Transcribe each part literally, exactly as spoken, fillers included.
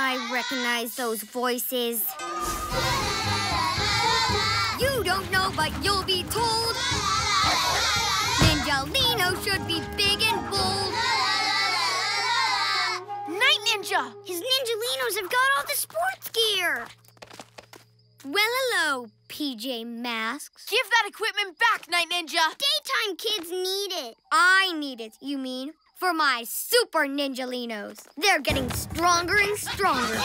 I recognize those voices. You don't know, but you'll be told. Ninjalino should be big and bold. Night Ninja! His Ninjalinos have got all the sports gear. Well, hello, P J Masks. Give that equipment back, Night Ninja! Daytime kids need it. I need it, you mean? For my Super Ninjalinos. They're getting stronger and stronger.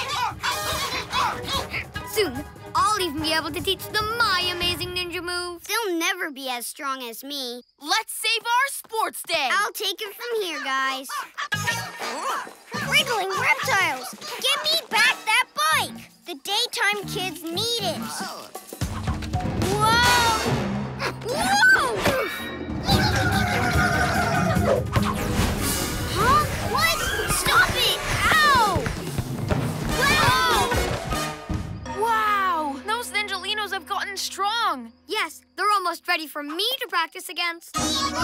Soon, I'll even be able to teach them my amazing ninja moves. They'll never be as strong as me. Let's save our sports day! I'll take it from here, guys. Wriggling reptiles! Give me back that bike! The daytime kids need it. Whoa! Whoa! Huh? What? Stop it! Ow! Wow! Wow! Those Ninjalinos have gotten strong. Yes, they're almost ready for me to practice against.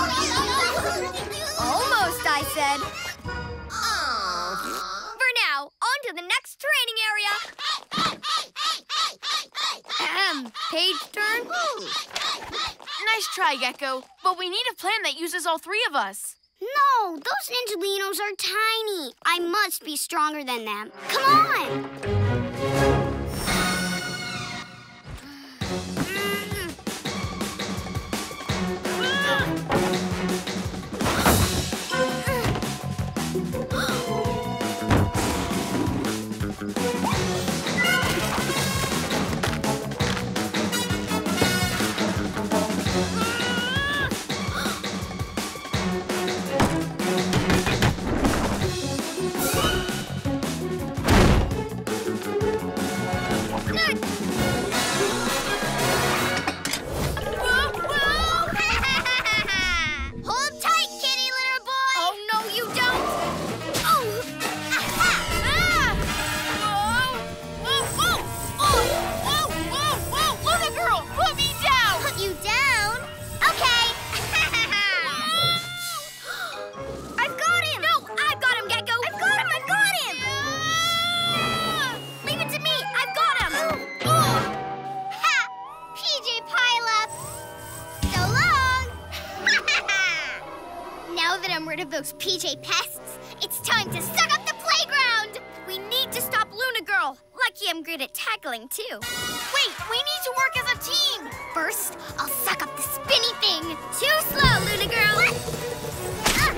Almost, I said. For now, on to the next training area. Ahem, Paige turn. Nice try, Gecko. But we need a plan that uses all three of us. No, those Ninjalinos are tiny. I must be stronger than them. Come on! Those P J pests, it's time to suck up the playground! We need to stop Luna Girl. Lucky I'm great at tackling, too. Wait, we need to work as a team! First, I'll suck up the spinny thing. Too slow, Luna Girl! Ah.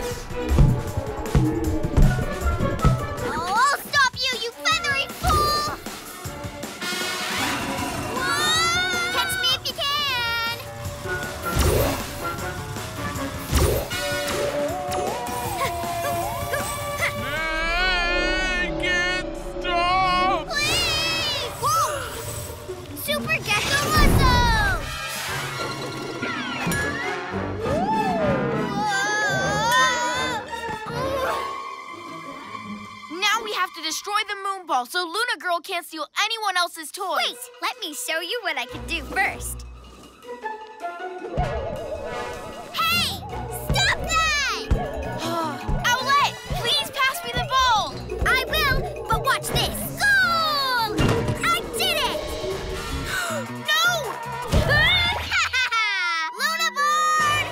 Oh, I'll stop you, you feathery fool! Whoa! Catch me if you can! Super Gecko Muscle! Now we have to destroy the moon ball so Luna Girl can't steal anyone else's toys. Wait, let me show you what I can do first. Hey! Stop that! Owlette, please pass me the ball! I will, but watch this. Goal! I did it! No! Luna Bird!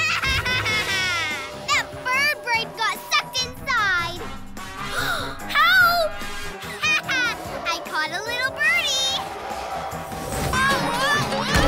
That bird brain got sucked inside. Help! I caught a little birdie.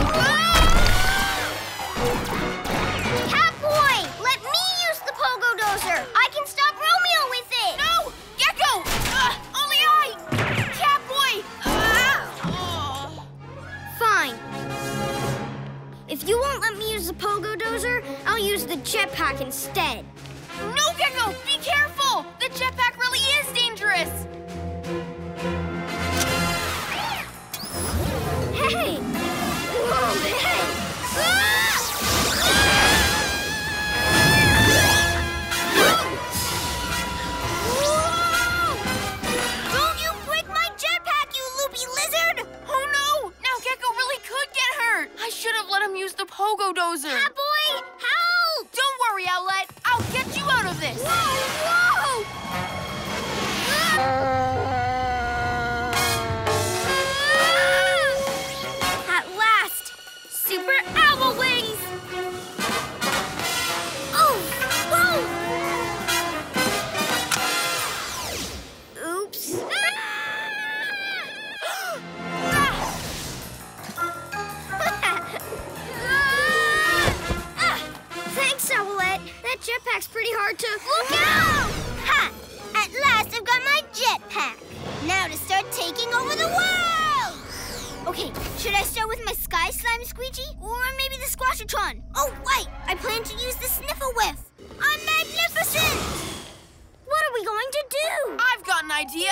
Should I start with my Sky Slime Squeegee? Or maybe the Squashatron? Oh, wait! I plan to use the Sniffle Whiff! I'm magnificent! What are we going to do? I've got an idea!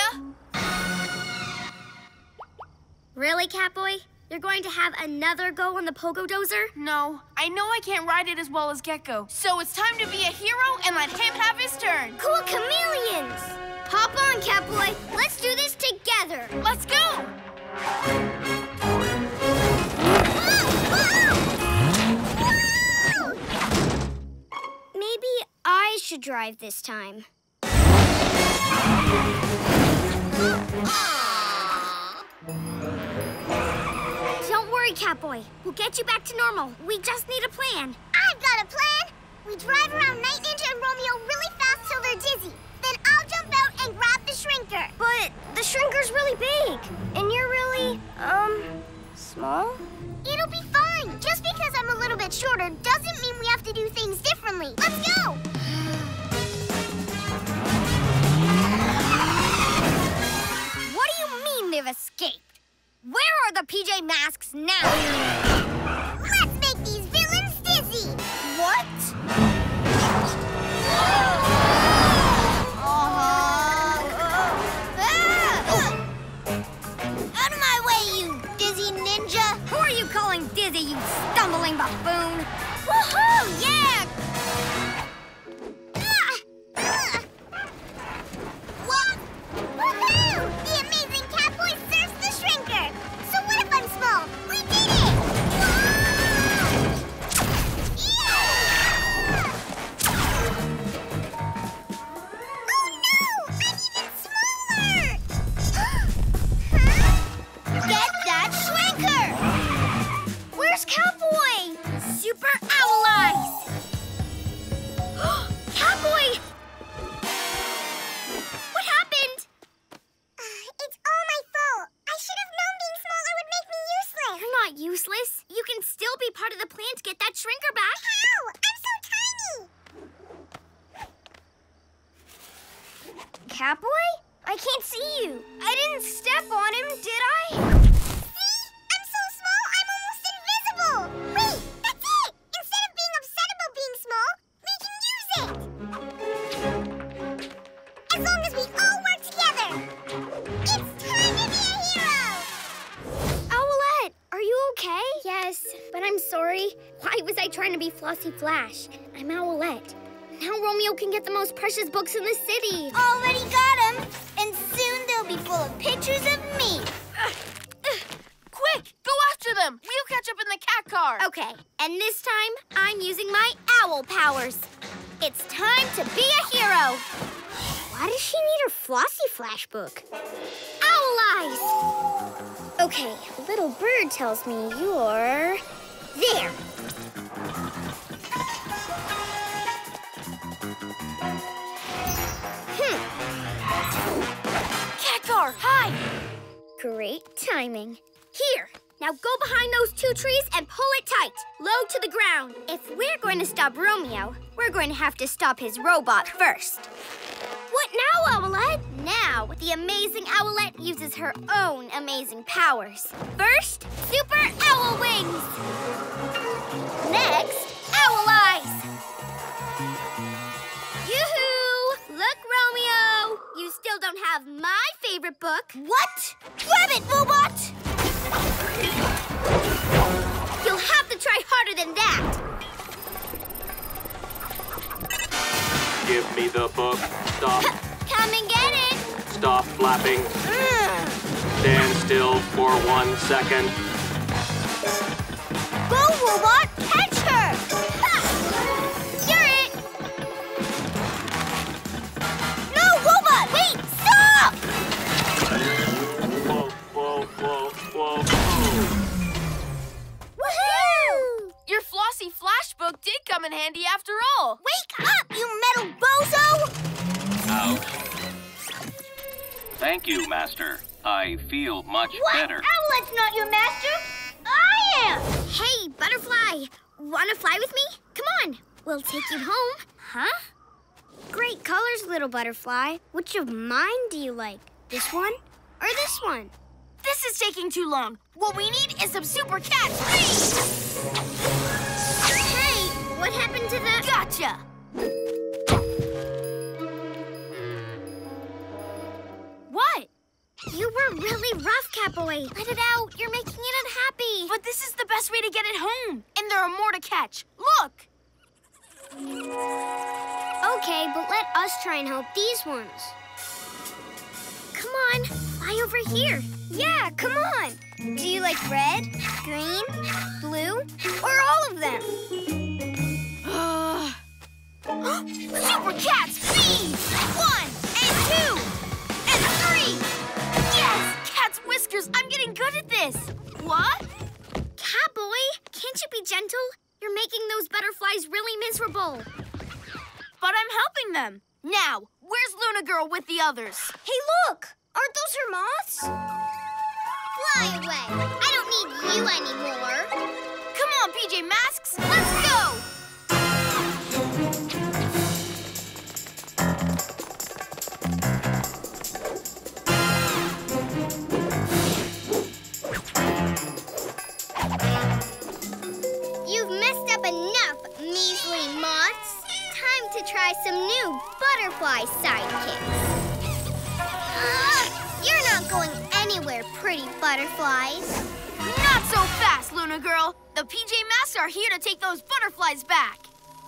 Really, Catboy? You're going to have another go on the Pogo Dozer? No, I know I can't ride it as well as Gecko, so it's time to be a hero and let him have his turn. Cool chameleons! Hop on, Catboy. Let's do this together. Let's go! Maybe I should drive this time. Don't worry, Catboy. We'll get you back to normal. We just need a plan. I've got a plan. We drive around Night Ninja and Romeo really fast till they're dizzy. Then I'll jump out and grab the shrinker. But the shrinker's really big. And you're really, um, small? It'll be fine. Just because I'm a little bit shorter doesn't mean we have to do things differently. Let's go! What do you mean they've escaped? Where are the P J Masks now? Let's make these villains dizzy! What? Out of my way, you dizzy ninja! Who are you calling dizzy, you stumbling buffoon? Woohoo! Yeah! Ah! Ah! What? Woohoo! The amazing Catboy surfs the shrinker! So what if I'm small? We did it! Yeah! Oh no! I'm even smaller! Get that shrinker! Where's Catboy? Super Owl Eyes! Catboy! What happened? It's all my fault. I should have known being smaller would make me useless. You're not useless. You can still be part of the plan to get that shrinker back. How? I'm so tiny. Catboy? I can't see you. I didn't step on him, did I? See? I'm so small, I'm almost invisible. Wait, that's it! Instead of being upset about being small, we can use it. As long as we all work together. It's time to be a hero! Owlette, are you okay? Yes, but I'm sorry. Why was I trying to be Flossy Flash? I'm Owlette. Now Romeo can get the most precious books in the city. Already got them. And soon they'll be full of pictures of me. Quick, go after them! We'll catch up in the cat car! Okay, and this time, I'm using my owl powers. It's time to be a hero. Why does she need her Flossy Flash book? Owl Eyes! Okay, little bird tells me you're... there. Hmm. Cat car, hi! Great timing. Here, now go behind those two trees and pull it tight, low to the ground. If we're going to stop Romeo, we're going to have to stop his robot first. What now, Owlette? Now, the amazing Owlette uses her own amazing powers. First, Super Owl Wings. Next, Owl Eyes. Yoo-hoo! Look, Romeo! You still don't have my favorite book. What? Grab it, robot! You'll have to try harder than that. Give me the book. Stop. Come and get it. Stop flapping. Ugh. Stand still for one second. Go, robot! Catch her! Ha! You're it! No, robot! Wait! Stop! Whoa, whoa, whoa, whoa. Woohoo! Your Flossy Flash book did come in handy after all. Wake up, you metal bozo! Ouch. Thank you, Master. I feel much What? better. Owlette's not your master. I am! Hey, Butterfly. Wanna fly with me? Come on. We'll take you home. Huh? Great colors, little Butterfly. Which of mine do you like? This one or this one? This is taking too long. What we need is some super cat speed! Hey, what happened to the... Gotcha! What? You were really rough, Catboy. Let it out. You're making it unhappy. But this is the best way to get it home. And there are more to catch. Look! Okay, but let us try and help these ones. Come on, fly over here. Yeah, come on. Do you like red, green, blue, or all of them? Super cat speed! One, and two, and three! Yes! Cat's whiskers, I'm getting good at this! What? Catboy, can't you be gentle? You're making those butterflies really miserable. But I'm helping them. Now, where's Luna Girl with the others? Hey, look! Aren't those her moths? Fly away! I don't need you anymore. Come on, P J Masks, let's go! You've messed up enough, measly moths. Time to try some new butterfly sidekicks. Uh, you're not going anywhere, pretty butterflies. Not so fast, Luna Girl. The P J Masks are here to take those butterflies back.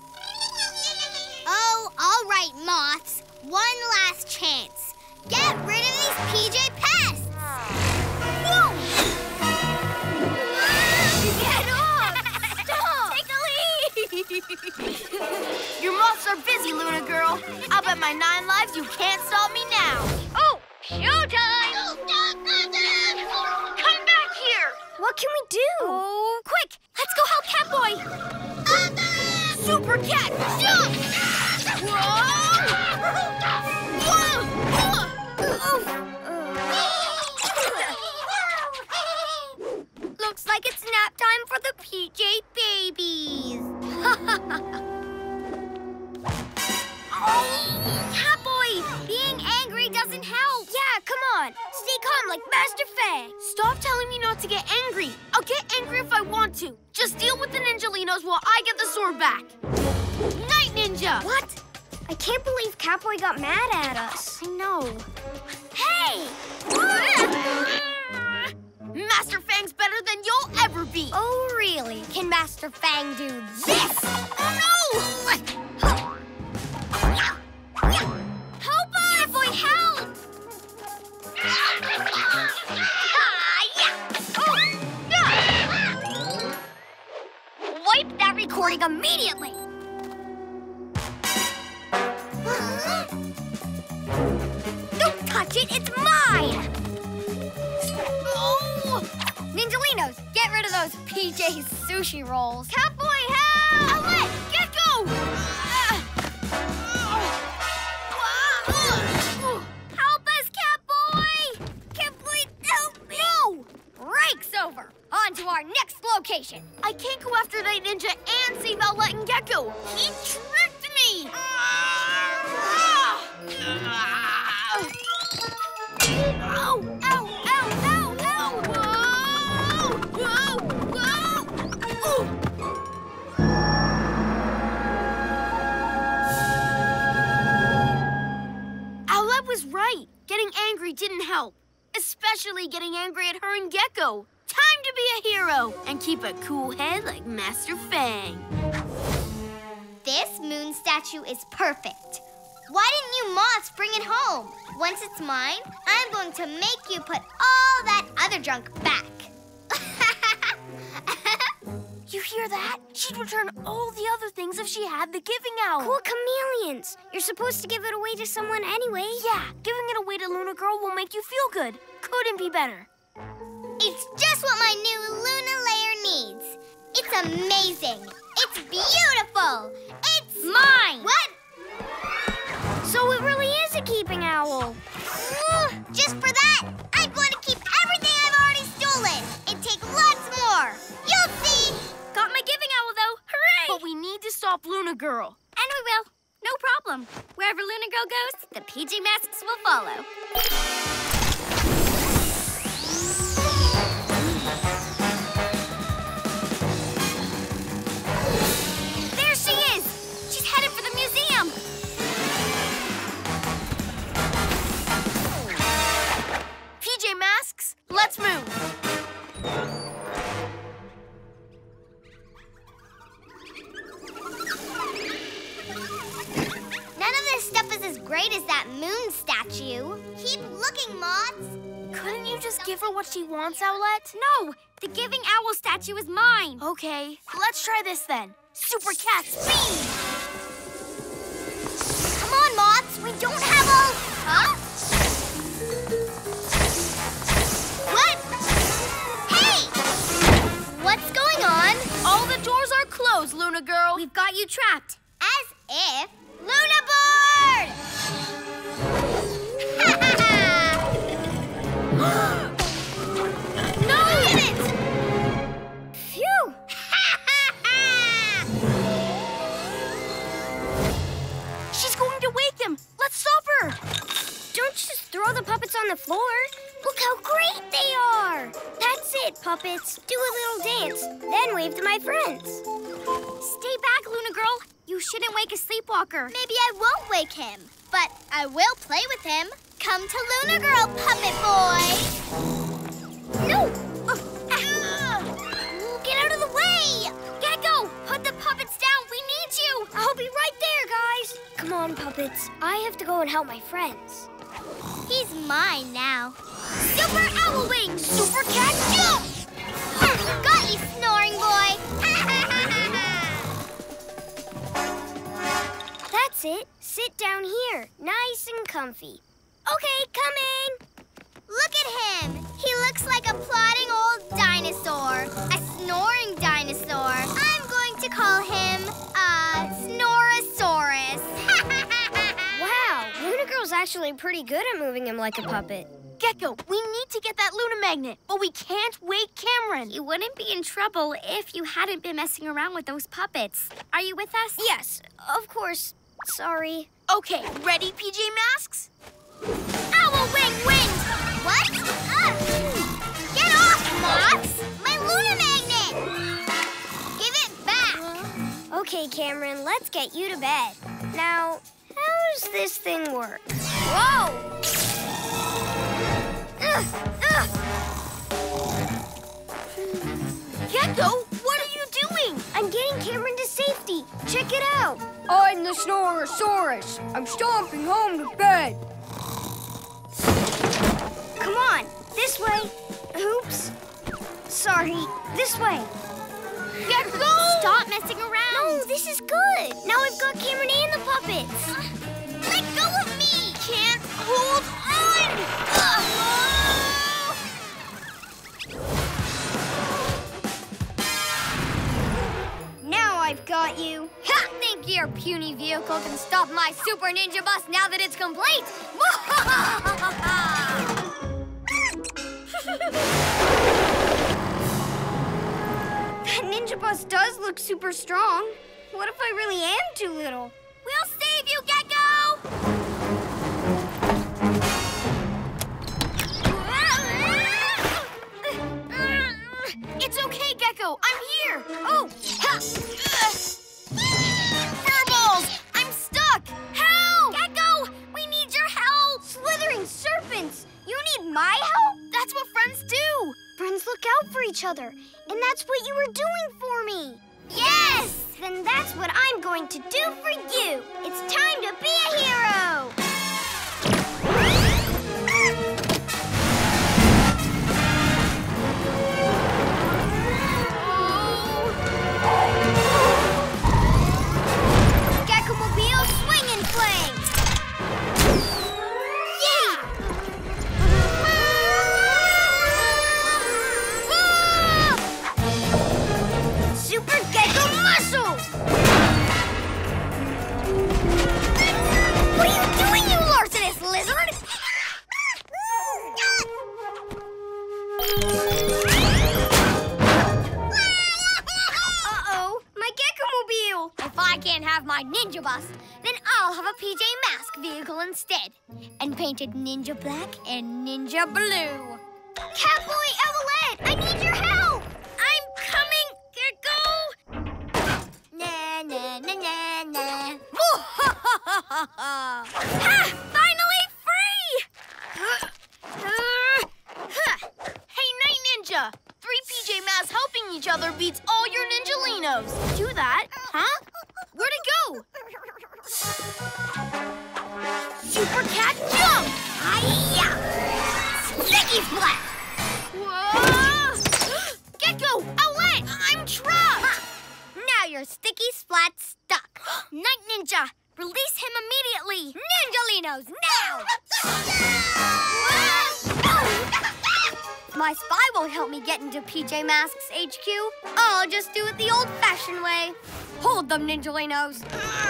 Oh, all right, moths. One last chance. Get rid of these P J pests. Whoa! Get off! Stop! Take a lead! Your moths are busy, Luna Girl. I'll bet my nine lives you can't stop me now. Oh, showtime! Come back here! What can we do? Oh, quick! Let's go help Catboy! Super Cat, jump! Whoa! Whoa! Looks like it's nap time for the P J babies. Oh, Catboy, being angry doesn't help. Yeah, come on. Stay calm like Master Fang. Stop telling me not to get angry. I'll get angry if I want to. Just deal with the Ninjalinos while I get the sword back. Night Ninja! What? I can't believe Catboy got mad at us. I know. Hey! Master Fang's better than you'll ever be. Oh, really? Can Master Fang do this? Oh, no! Help us! Catboy, help! Wipe that recording immediately! Don't touch it, it's mine! Oh! Ninjalinos, get rid of those P J sushi rolls. Catboy, help! Owlette, Gecko! Help us, Catboy! Catboy, help me! No! Break's over. On to our next location. I can't go after Night Ninja and save Owlette and Gecko. He tricked me! Ow! Ow! Ow! Ow! Ow! Whoa! Whoa! Whoa! Owlette was right. Getting angry didn't help. Especially getting angry at her and Gecko. Time to be a hero and keep a cool head like Master Fang. This moon statue is perfect. Why didn't you moths bring it home? Once it's mine, I'm going to make you put all that other junk back. You hear that? She'd return all the other things if she had the giving owl. Cool chameleons. You're supposed to give it away to someone anyway. Yeah, giving it away to Luna Girl will make you feel good. Couldn't be better. It's just what my new Luna layer needs. It's amazing. It's beautiful. It's mine. What? So it really is a keeping owl. Just for that, I'm going to keep everything I've already stolen and take lots more. You'll see. Got my giving owl, though. Hooray! But we need to stop Luna Girl. And we will. No problem. Wherever Luna Girl goes, the P J Masks will follow. There she is! She's headed for the museum! P J Masks, let's move. None of this stuff is as great as that moon statue. Keep looking, Moths. Couldn't you just give her what she wants, Owlette? No, the giving owl statue is mine. Okay, let's try this then. Super Cat Speed! Come on, Moths. We don't have all... Huh? What? Hey! What's going on? All the doors are closed, Luna Girl. We've got you trapped. As if... Luna Board! No! Hit it! Phew! She's going to wake him. Let's stop her. Don't just throw the puppets on the floor. Look how great they are. That's it, puppets. Do a little dance, then wave to my friends. Stay back, Luna Girl. You shouldn't wake a sleepwalker. Maybe I won't wake him, but I will play with him. Come to Luna Girl, puppet boy. No! Uh, ah. Get out of the way! Gecko, put the puppets down. We need you. I'll be right there, guys. Come on, puppets. I have to go and help my friends. He's mine now. Super Owl Wing! Super Cat Jump! Got you, snoring boy! That's it. Sit down here, nice and comfy. Okay, coming! Look at him! He looks like a plodding old dinosaur. A snoring dinosaur. I'm going to call him, uh, Snorosaurus. Wow, Luna Girl's actually pretty good at moving him like a puppet. Gecko, we need to get that Luna Magnet, but we can't wake Cameron. You wouldn't be in trouble if you hadn't been messing around with those puppets. Are you with us? Yes, of course. Sorry. Okay, ready, P J Masks? Owl Wing Wing! What? Uh, get off, Moths! My Luna Magnet! Give it back! Uh, okay, Cameron, let's get you to bed. Now, how does this thing work? Whoa! Uh, uh. Gecko, what are you doing? I'm getting Cameron to safety. Check it out. I'm the Snorosaurus. I'm stomping home to bed. Come on, this way. Oops. Sorry, this way. Gecko! Stop messing around. No, this is good. Now I've got Cameron and the puppets. Uh, let go of me. Can't hold on. Uh. Now I've got you. Ha! Think your puny vehicle can stop my Super Ninja Bus now that it's complete? That Ninja Bus does look super strong. What if I really am too little? We'll save you, Gecko! It's okay, Gecko. I'm here. Oh! Ha! Furballs! I'm stuck! Help! Gecko, we need your help. Slithering serpents. You need my help? That's what friends do. Friends look out for each other, and that's what you were doing for me. Yes! Then that's what I'm going to do for you. It's time to be a hero. Gecko-mobile swing and fling. Yeah! Super Gecko Muscle! What are you doing, you larcenous lizard? Uh-oh, my Gecko-mobile! If I can't have my Ninja Bus, then I'll have a P J Mask vehicle instead. And painted Ninja Black and Ninja Blue. Catboy, Owlette, I need your help! I'm coming, Gecko! Na na na na na. Ha! Finally free! Hey, Night Ninja! Three P J Masks helping each other beats all your Ninjalinos. Do that, huh? Where'd it go? Super Cat Jump! Hi-ya! Sticky Splat! Whoa! Gecko! Owlette! I'm trapped! Now your Sticky Splat stuck. Night Ninja! Release him immediately! Ninjalinos, now! My spy won't help me get into P J Masks H Q. I'll just do it the old-fashioned way. Hold them, Ninjalinos.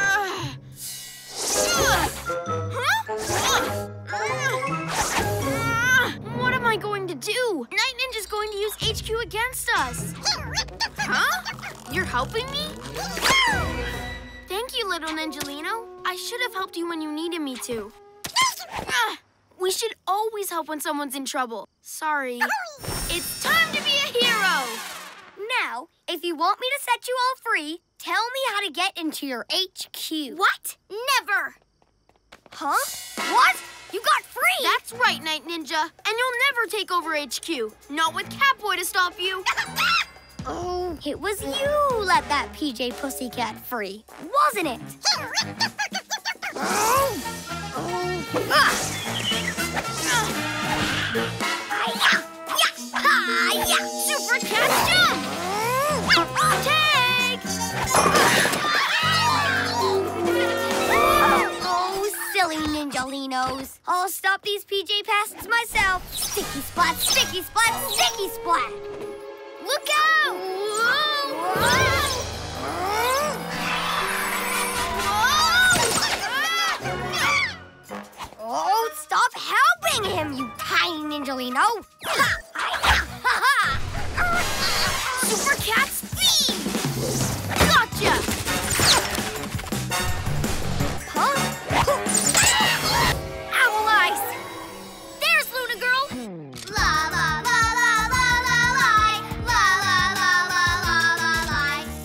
What am I going to do? Night Ninja's going to use H Q against us. Huh? You're helping me? Thank you, little Ninjalino. I should have helped you when you needed me to. We should always help when someone's in trouble. Sorry. It's time to be a hero! Now, if you want me to set you all free, tell me how to get into your H Q. What? Never! Huh? What? You got free! That's right, Night Ninja. And you'll never take over H Q. Not with Catboy to stop you. Oh, it was you who let that P J Pussycat free, wasn't it? Oh. Oh. Ah. Hi-ya! Super Cat Jump! Take! Oh, silly Ninjalinos. I'll stop these P J pests myself. Sticky Splat, Sticky Splat, Sticky Splat! Look out! Oh, stop helping him, you tiny Ninjalino! Ha! Ha! Ha! Super Cat Speed! Gotcha! Huh? Owl Eyes! There's Luna Girl! La la la la la la la la la la la la la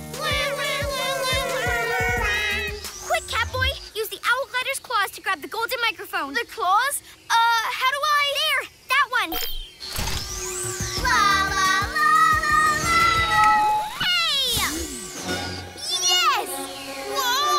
Quick, Catboy! Use the Owletter's claws to grab the golden microphone. The claws? Uh, how do I... There! That one! La la la la la! Hey! Yes! Whoa!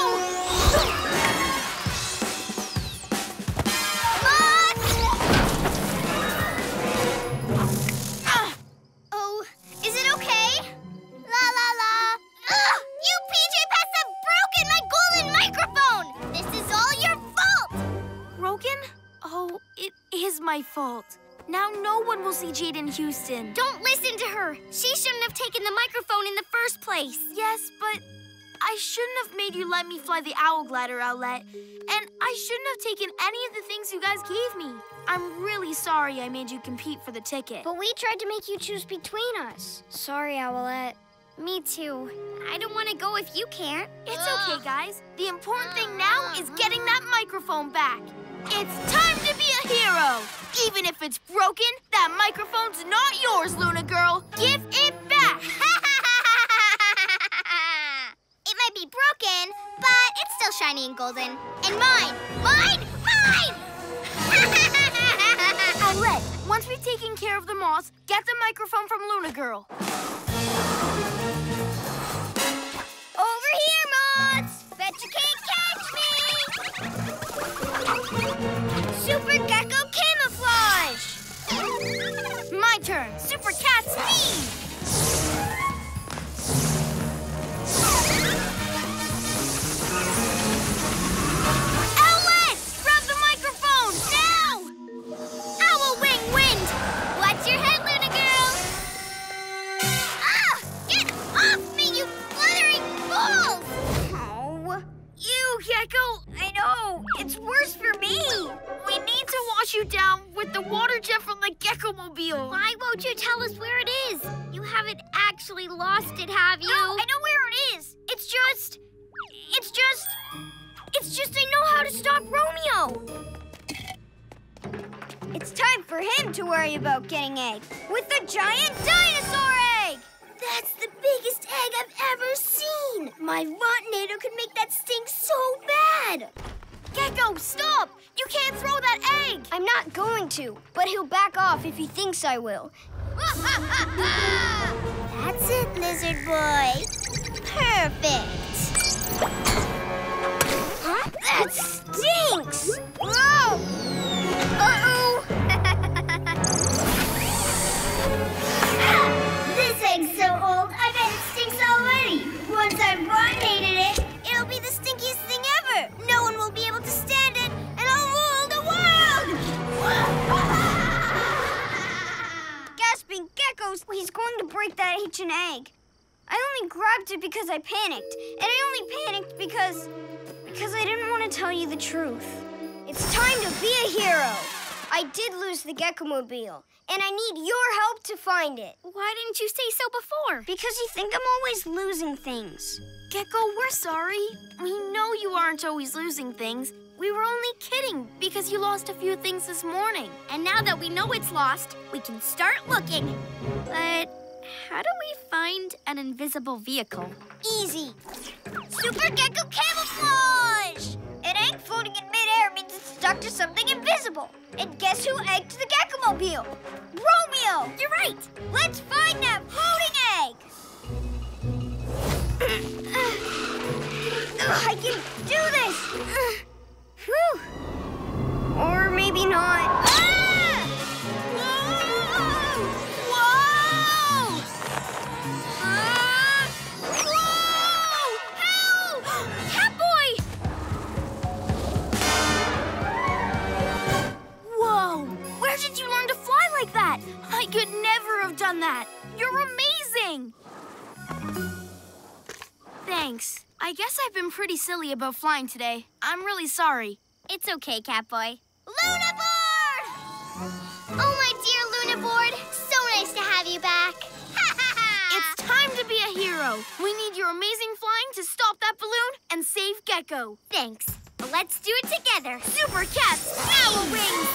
Ah! Oh, is it okay? La la la! Ugh! You P J pests have broken my golden microphone! This is all your fault! Broken? Oh, it is my fault. Now no one will see Jaden Houston. Don't listen to her! She shouldn't have taken the microphone in the first place! Yes, but I shouldn't have made you let me fly the owl glider, Owlette. And I shouldn't have taken any of the things you guys gave me. I'm really sorry I made you compete for the ticket. But we tried to make you choose between us. Sorry, Owlette. Me too. I don't want to go if you can't. It's okay, guys. The important thing now is getting that microphone back. It's time to be a hero. Even if it's broken, that microphone's not yours, Luna Girl. Give it back. It might be broken, but it's still shiny and golden. And mine! Mine! Mine! Owlette, once we've taken care of the moths, get the microphone from Luna Girl. Over here, moths! Bet you can't catch me! Super Gecko Camouflage! My turn. Super Cat Speed! Owlette! Grab the microphone, now! Owl Wing Wind! Watch your head, Luna Girl! Ah! Get off me, you fluttering fools! Oh, you, Gecko! I know, it's worse for me. We need to wash you down with the water jet from the Gecko-mobile. Why won't you tell us where it is? You haven't actually lost it, have you? No, I know where it is. It's just... It's just... It's just I know how to stop Romeo. It's It's time for him to worry about getting egg with a giant dinosaur egg! That's the biggest egg I've ever seen! My Rotinator could make that stink so bad! Gecko, stop! You can't throw that egg! I'm not going to, but he'll back off if he thinks I will. That's it, Lizard Boy. Perfect. Huh? That stinks! Whoa! Uh-oh! This egg's so old, I bet it stinks already. Once I've rotinated it, it'll be the stinkiest thing ever. No one will be able to stand it, and I'll rule the world! Gasping geckos! He's going to break that ancient egg. I only grabbed it because I panicked. And I only panicked because... because I didn't want to tell you the truth. It's time to be a hero. I did lose the Gecko-mobile, and I need your help to find it. Why didn't you say so before? Because you think I'm always losing things. Gecko, we're sorry. We know you aren't always losing things. We were only kidding because you lost a few things this morning. And now that we know it's lost, we can start looking. But how do we find an invisible vehicle? Easy. Super Gecko camouflage! An egg floating in midair means it's stuck to something invisible. And guess who egged the Gecko-mobile? Romeo! You're right. Let's find that floating egg! I can do this! Whew. Or maybe not. Ah! Whoa! Whoa! Ah! Whoa! Help! Catboy! Whoa! Where did you learn to fly like that? I could never have done that. You're amazing! Thanks. I guess I've been pretty silly about flying today. I'm really sorry. It's okay, Catboy. Luna Board! Oh, my dear Luna Board. So nice to have you back. It's time to be a hero. We need your amazing flying to stop that balloon and save Gecko. Thanks. But let's do it together. Super Cats, Owl Wings!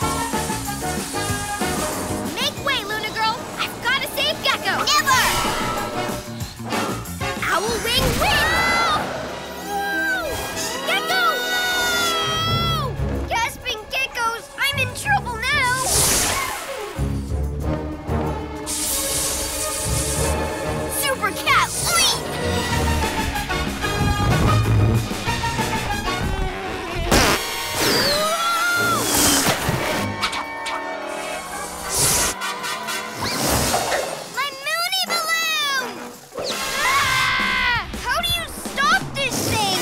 Make way, Luna Girl. I've got to save Gecko. Never! Owl Wing win! Gecko! Gasping geckos, I'm in trouble now! Super Cat Leap! My Moony Balloon! Ah! How do you stop this thing?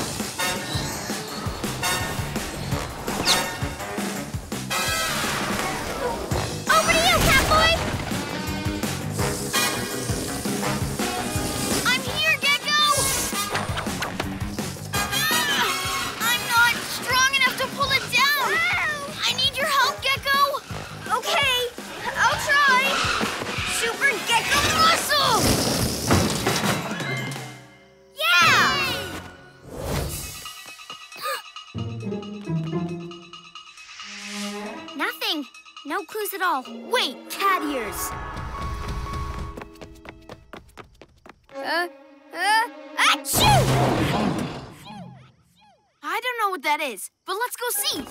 Over to you, Catboy! I'm here, Gecko! Ah! I'm not strong enough to pull it down! I need your help, Gecko! Okay, I'll try. Super Gecko muscle! Yeah! Nothing. No clues at all. Wait, cat ears. Uh, uh, achoo! I don't know what that is, but let's go see.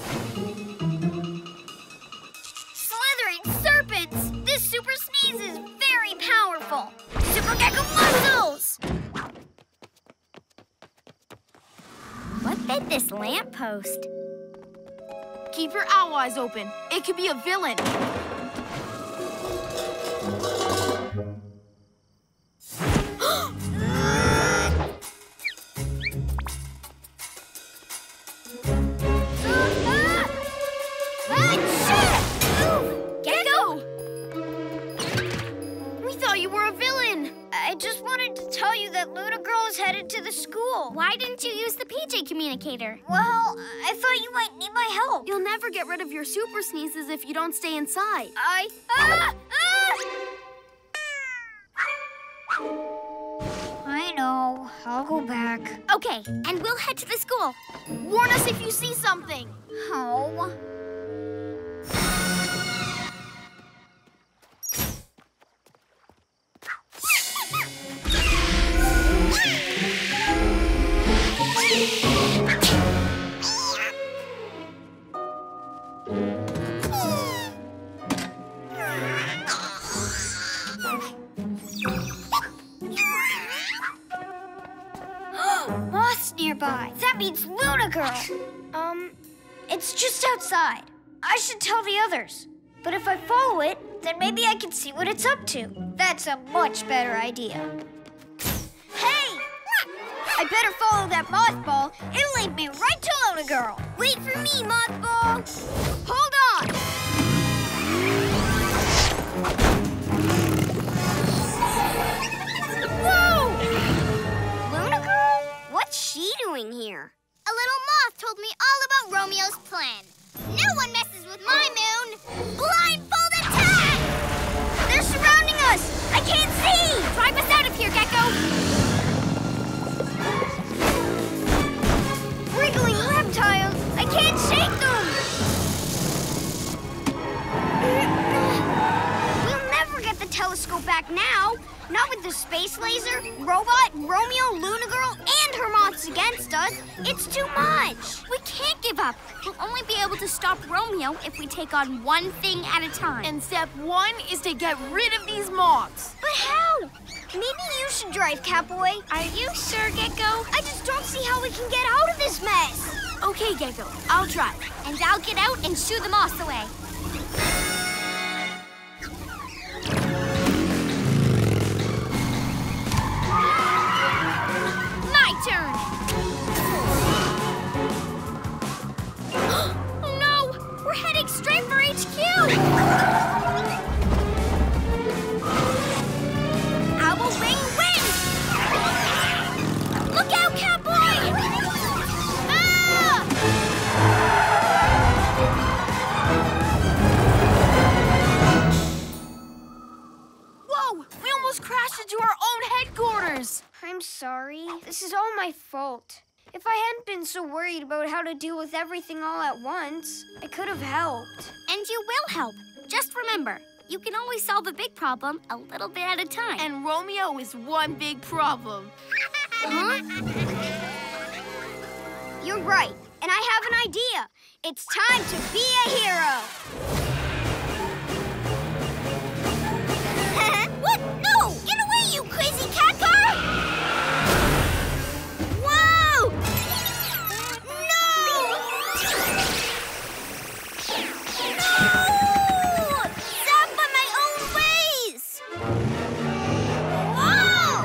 Slithering serpents! This super sneeze is very powerful. Super Gecko muscles! What bit this lamppost? Keep your owl eyes open. It could be a villain. Gecko! We thought you were a villain. I just wanted to tell you that Luna Girl is headed to the school. Why didn't you use the P J communicator? Well, I thought you might need my help. You'll never get rid of your super sneezes if you don't stay inside. I... Ah! Ah! I know. I'll go back. Okay, and we'll head to the school. Warn us if you see something. Oh. Luna Girl. Um, it's just outside. I should tell the others. But if I follow it, then maybe I can see what it's up to. That's a much better idea. Hey! I better follow that mothball. It'll lead me right to Luna Girl. Wait for me, Mothball. Hold on! Whoa! Luna Girl? What's she doing here? A little moth told me all about Romeo's plan. No one messes with my moon. Blindfold attack! They're surrounding us! I can't see! Drive us out of here, Gecko! Wriggling reptiles! I can't shake them! We'll never get the telescope back now. Not with the space laser, robot, Romeo, Luna Girl, and her moths against us. It's too much. We can't give up. We'll only be able to stop Romeo if we take on one thing at a time. And step one is to get rid of these moths. But how? Maybe you should drive, Catboy. Are you sure, Gecko? I just don't see how we can get out of this mess. Okay, Gecko, I'll drive. And I'll get out and shoo the moths away. Turn. Oh no! We're heading straight for H Q! Owl Wing wins! Look out, Catboy! Ah! Whoa! We almost crashed into our own headquarters! I'm sorry. This is all my fault. If I hadn't been so worried about how to deal with everything all at once, I could have helped. And you will help. Just remember, you can always solve a big problem a little bit at a time. And Romeo is one big problem. Huh? You're right. And I have an idea. It's time to be a hero. What? No! Get away, you crazy cat car! Whoa! No! No! Stop by my own ways! Whoa!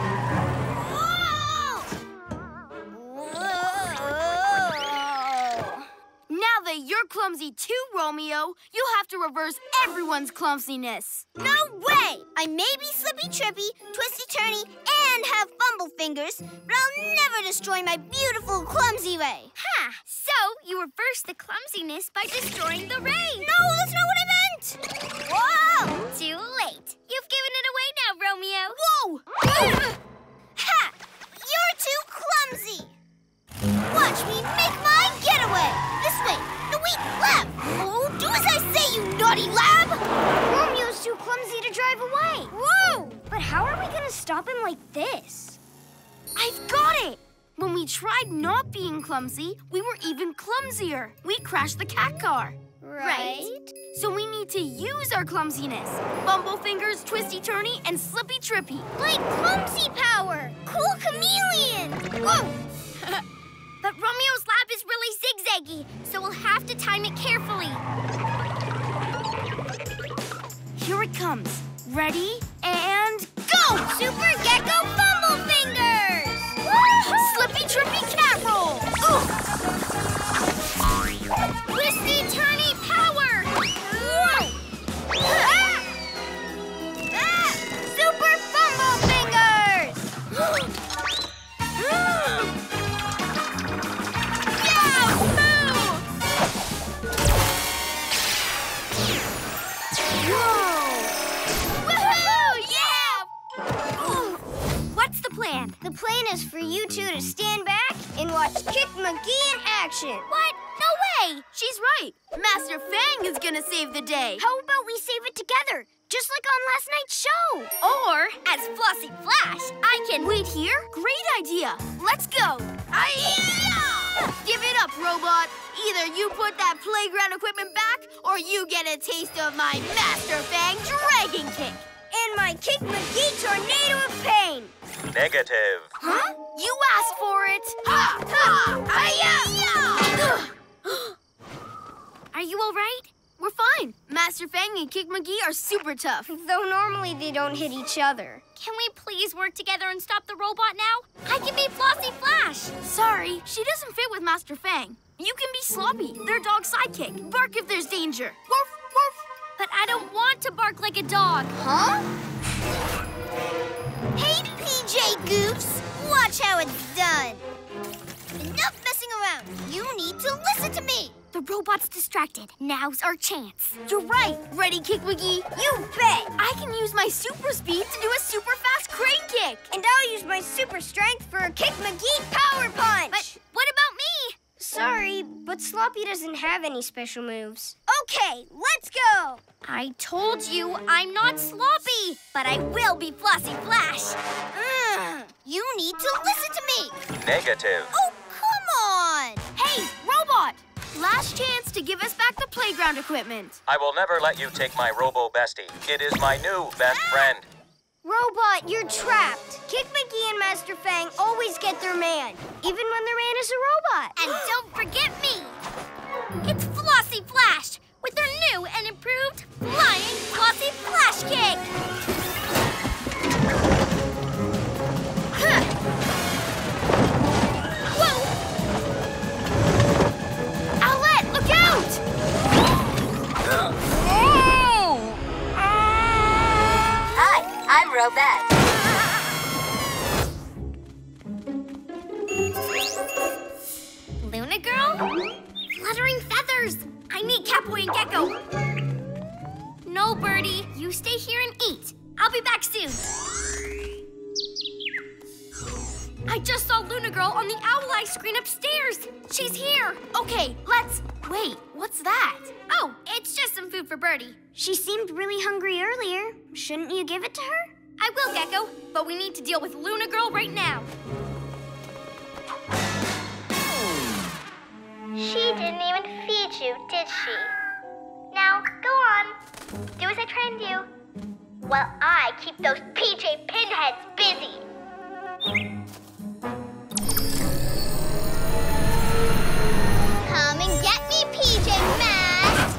Whoa! Now that you're clumsy too, Romeo, you'll have to reverse everyone's clumsiness. No way! I may be slippy trippy, twisty turny, and have fumble fingers, but I'll never destroy my beautiful clumsy ray. Ha! So you reverse the clumsiness by destroying the ray. No, that's not what I meant! Whoa! Too late. You've given it away now, Romeo. Whoa! Ha! You're too clumsy. Watch me make my getaway. This way. No, wait, lab. Oh, do as I say, you naughty lab. Romeo's too clumsy to drive away. Whoa! But how are we going to stop him like this? I've got it! When we tried not being clumsy, we were even clumsier. We crashed the cat car. Right. So we need to use our clumsiness. Bumble fingers, twisty turny, and slippy trippy. Like clumsy power. Cool chameleon. Whoa! But Romeo's lab is really zigzaggy, so we'll have to time it carefully. Here it comes. Ready, and go! Super Gecko Fumble Fingers! Slippy trippy cat roll! Twisty turny power! Ah! Ah! Super Fumble Fingers! The plan is for you two to stand back and watch Kick McGee in action. What? No way! She's right. Master Fang is gonna save the day. How about we save it together, just like on last night's show? Or, as Flossie Flash, I can... Wait here? Great idea. Let's go. Aye-ya! Give it up, robot. Either you put that playground equipment back, or you get a taste of my Master Fang Dragon Kick. And my Kick McGee Tornado of Pain. Negative. Huh? You asked for it. Ha! Ha! Hi-ya! Are you all right? We're fine. Master Fang and Kick McGee are super tough. Though normally they don't hit each other. Can we please work together and stop the robot now? I can be Flossie Flash. Sorry, she doesn't fit with Master Fang. You can be Sloppy, their dog sidekick. Bark if there's danger. Woof, woof. But I don't want to bark like a dog. Huh? Hey, P J Goofs. Watch how it's done. Enough messing around. You need to listen to me. The robot's distracted. Now's our chance. You're right. Ready, Kick McGee? You bet. I can use my super speed to do a super fast crane kick. And I'll use my super strength for a Kick McGee power punch. But what about me? Sorry, but Sloppy doesn't have any special moves. Okay, let's go. I told you I'm not sloppy, but I will be Flossie Flash. Mm, you need to listen to me. Negative. Oh, come on. Hey, robot! Last chance to give us back the playground equipment. I will never let you take my Robo Bestie. It is my new best friend. Robot, you're trapped. Kick McGee and Master Fang always get their man, even when their man is a robot. And don't forget me. It's Flossie Flash with their new and improved Flying Flossie Flash Kick. Huh. Whoa! Owlette, look out! Hi, I'm Robette. Luna Girl? Fluttering feathers. I need Catboy and Gecko. No, Birdie. You stay here and eat. I'll be back soon. I just saw Luna Girl on the Owl Eye screen upstairs. She's here. Okay, let's... Wait, what's that? Oh, it's just some food for Birdie. She seemed really hungry earlier. Shouldn't you give it to her? I will, Gecko, but we need to deal with Luna Girl right now. She didn't even feed you, did she? Now, go on. Do as I trained you. While I keep those P J Pinheads busy. Come and get me, P J Masks!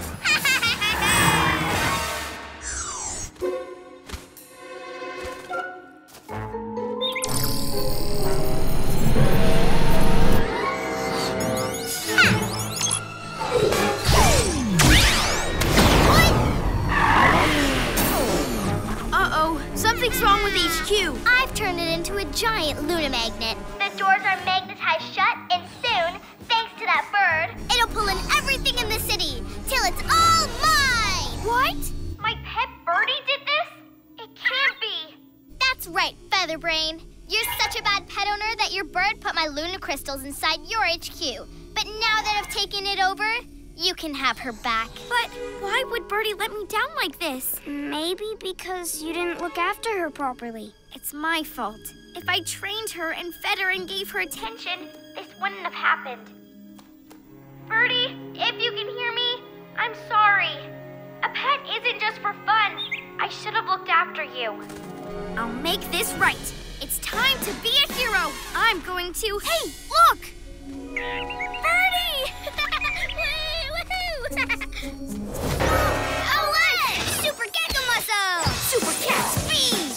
Uh-oh, something's wrong with H Q. I've turned it into a giant Luna magnet. The doors are magnetized shut, and soon, thanks to that bird, It'll pull in everything in the city till it's all mine. What? my pet birdie did this? It can't be. That's right, Featherbrain. You're such a bad pet owner that your bird put my Luna crystals inside your H Q. But now that I've taken it over, you can have her back. But why would Birdie let me down like this? Maybe because you didn't look after her properly. It's my fault. If I trained her and fed her and gave her attention, This wouldn't have happened. Birdie, if you can hear me, I'm sorry. A pet isn't just for fun. I should have looked after you. I'll make this right. It's time to be a hero. I'm going to... Hey, look! Birdie! Owlette! Super Gecko Muscle! Super cat speed!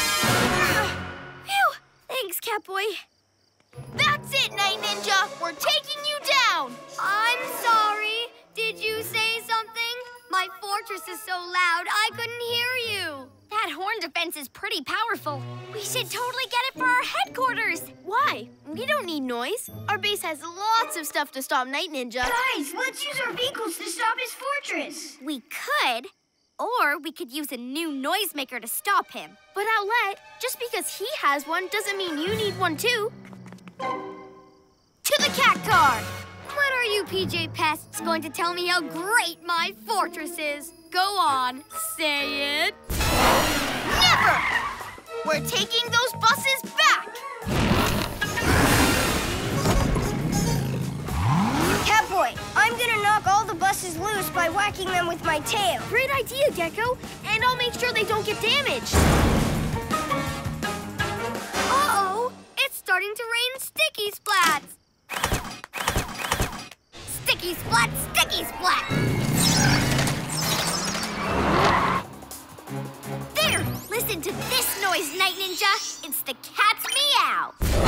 Phew! Thanks, Catboy. That's it, Night Ninja! We're taking you down! I'm sorry. Did you say something? My fortress is so loud, I couldn't hear you. That horn defense is pretty powerful. We should totally get it for our headquarters. Why? We don't need noise. Our base has lots of stuff to stop Night Ninja. Guys, let's use our vehicles to stop his fortress. We could, or we could use a new noisemaker to stop him. But Owlette, just because he has one doesn't mean you need one too. To the cat car! What are you P J Pests going to tell me how great my fortress is? Go on, say it. Never! We're taking those buses back! Catboy, I'm gonna knock all the buses loose by whacking them with my tail. Great idea, Gecko. And I'll make sure they don't get damaged. Oh, starting to rain sticky splats. Sticky splat, sticky splat. There! Listen to this noise, Night Ninja. It's the cat's meow.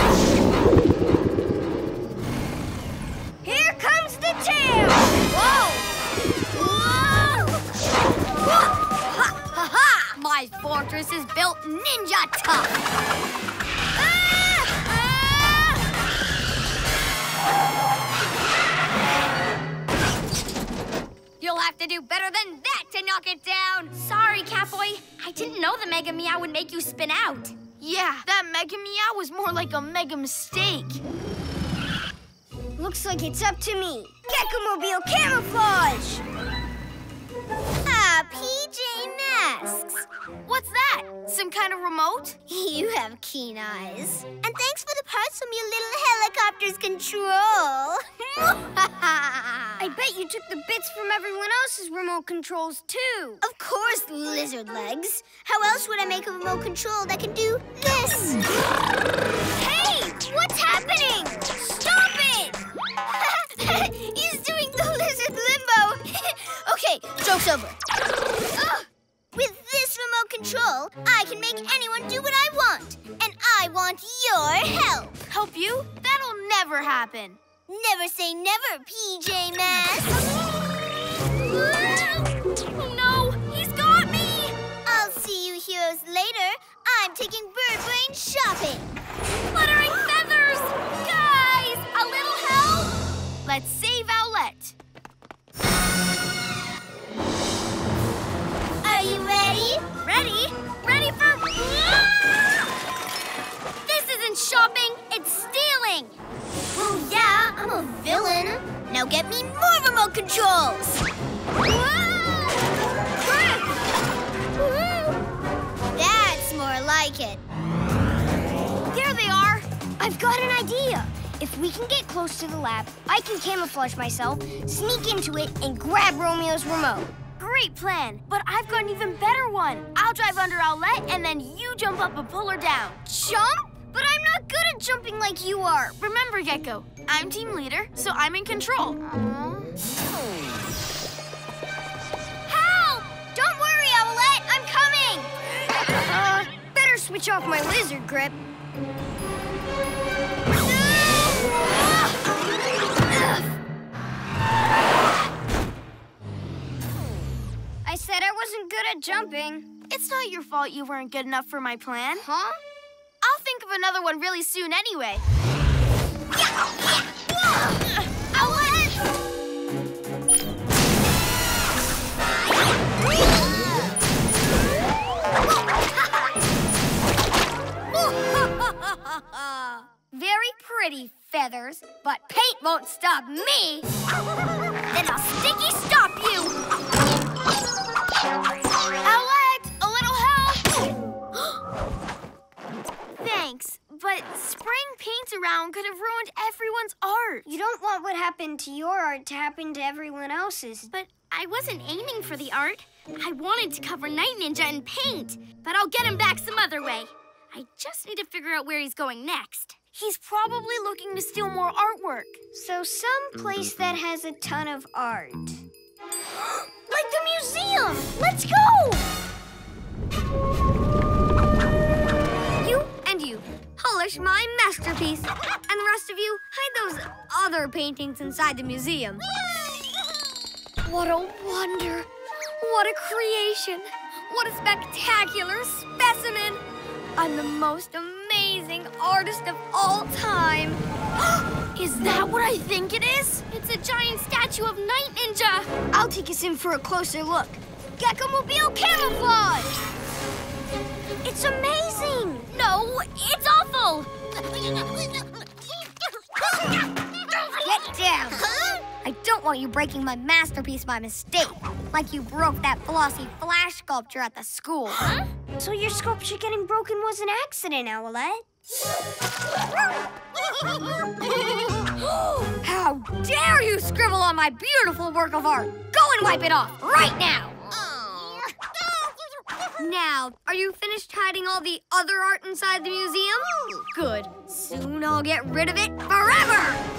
Here comes the tail! Whoa! Whoa! Whoa! Ha ha ha! My fortress is built ninja tough. Ah! Ah! You'll have to do better than that to knock it down. Sorry, Catboy. I didn't know the Mega Meow would make you spin out. Yeah, that Mega Meow was more like a mega mistake. Looks like it's up to me. Gecko-mobile camouflage! Ah, P J Masks. What's that? Some kind of remote? You have keen eyes. And thanks for the parts from your little helicopter's control. I bet you took the bits from everyone else's remote controls, too. Of course, lizard legs. How else would I make a remote control that can do this? Hey! What's happening? Stop it! He's doing the lizard limbo. Okay, joke's over. Ugh. With this remote control, I can make anyone do what I want. And I want your help. Help you? That'll never happen. Never say never, P J Masks. Oh no, he's got me! I'll see you heroes later. I'm taking Bird Brain shopping. Fluttering feathers! Guys, a little help? Let's save Owlette. Are you ready? Ready? Ready for... This isn't shopping, it's stealing. Well, yeah, I'm a villain. Now get me more remote controls. That's more like it. There they are. I've got an idea. If we can get close to the lab, I can camouflage myself, sneak into it, and grab Romeo's remote. Great plan, but I've got an even better one. I'll drive under Owlette, and then you jump up and pull her down. Jump? But I'm not good at jumping like you are. Remember, Gecko, I'm team leader, so I'm in control. Help! Don't worry, Owlette, I'm coming! Uh, better switch off my lizard grip. I said I wasn't good at jumping. It's not your fault you weren't good enough for my plan. Huh? I'll think of another one really soon anyway. Very pretty, Feathers, but paint won't stop me. Then I'll sticky stop you. Owlette, a little help! Thanks, but spraying paint around could have ruined everyone's art. You don't want what happened to your art to happen to everyone else's. But I wasn't aiming for the art. I wanted to cover Night Ninja in paint, but I'll get him back some other way. I just need to figure out where he's going next. He's probably looking to steal more artwork. So some place that has a ton of art. Like the museum! Let's go! You and you, polish my masterpiece. And the rest of you, hide those other paintings inside the museum. What a wonder! What a creation! What a spectacular specimen! I'm the most amazing artist of all time. Is that what I think it is? It's a giant statue of Night Ninja. I'll take us in for a closer look. Gecko-mobile camouflage! It's amazing! No, it's awful. Get down! I don't want you breaking my masterpiece by mistake, like you broke that flossy flash sculpture at the school. Huh? So your sculpture getting broken was an accident, Owlette. How dare you scribble on my beautiful work of art! Go and wipe it off right now! Now, are you finished hiding all the other art inside the museum? Good. Soon I'll get rid of it forever!